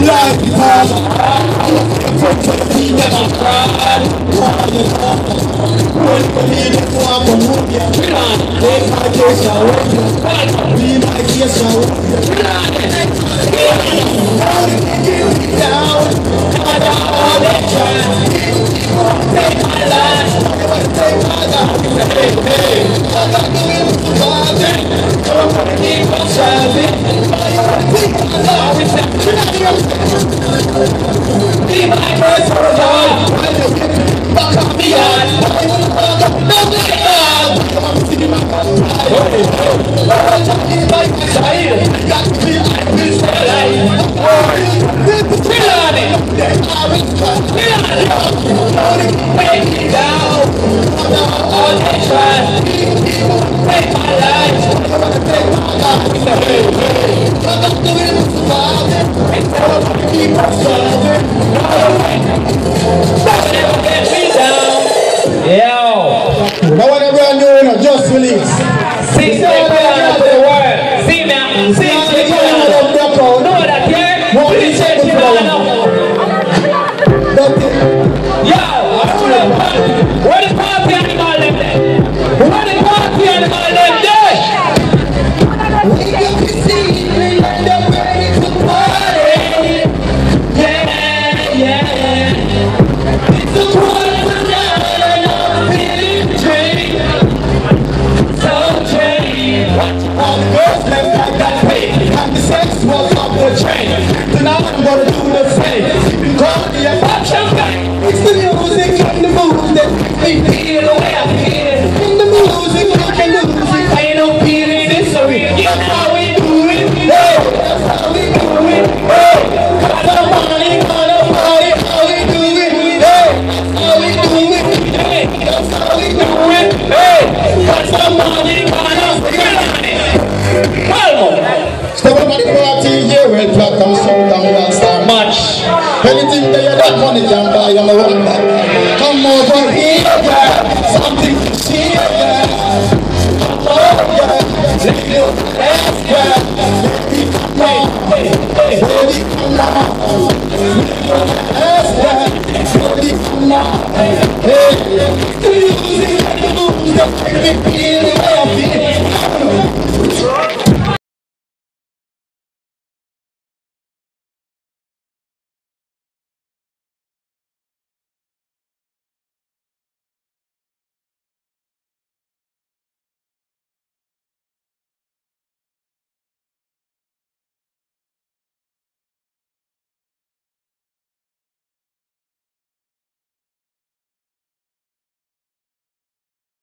Like the father, he never cried. When you need to walk on wood, yeah. Take my case, I want you. Be my case, I want you. Down, all the time. Take my life, take my life. Hey, I'm not doing it for nothing. I'm gonna keep on serving. Be my first love. Fuck up me on. No play on. Like a child. Got to be like this. Chill on it. Chill on it. Break it down. All the time. Take my life. Take my life. I'm not doing it for father. Keep on serving. Never get me down. Yo. Now when everyone new, just release. See, stay down to the world. See now. See, stay down. Know that, yeah? Please check it out. Yo, where the party animal them there? Where the party animal them there? We got to see me and they're ready to party. Yeah, yeah. It's a wonderful night and I'm feeling drained. So drained. All the girls left like that pain. And the sex was off the train. Tonight I'm gonna do the same. Call me a pop champagne. It's the music and the moves that make me feel the way I feel. In the music, I can lose it. Ain't no feeling, it's so real. That's how we do it. Hey, that's how we do it. Hey, got the money, gonna party. How we do it. Hey, that's how we do it. Hey, that's how we do it. Hey, got the money, gonna party. Step up at the party, yeah, red flag comes out and rock star match. Anything that you got money can buy, I'm a run back. Come over here, yeah. Something to see, yeah. Come over, yeah. Let me ask, yeah. Baby, come on. Baby, come on. Ask, yeah. Baby, come on. Hey, the music and the moves that make me feel the way I feel.